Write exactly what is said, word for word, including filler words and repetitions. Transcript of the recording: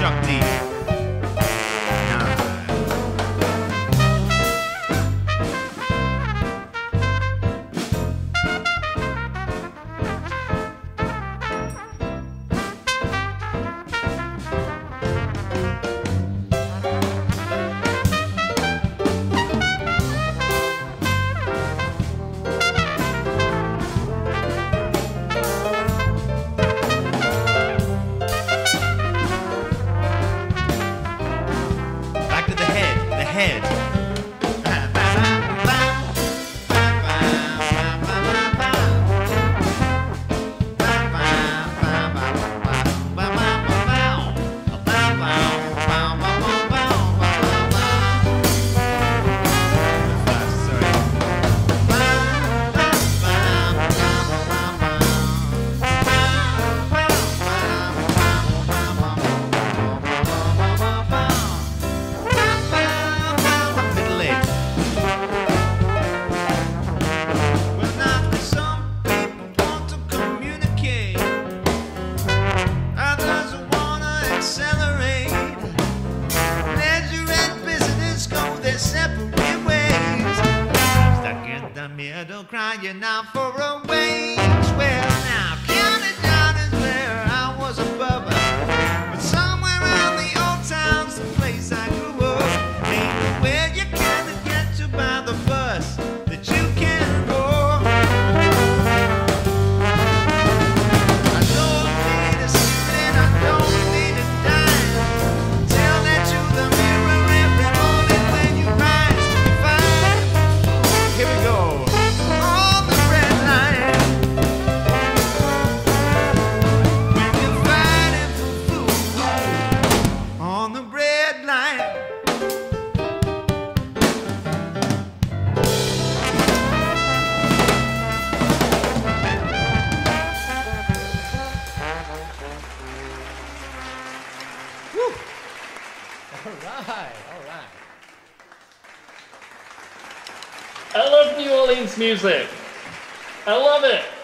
Chuck D. Head. Middle crying out for a wage. Well, now counting down is where I was above her, but somewhere around the old town's the place I grew up. Ain't where you can get to by the bus that you can go. I don't need a cent, I don't need a dime. Tell that to the mirror every morning when you rise. Fine. Here we go. All right, all right. I love New Orleans music. I love it.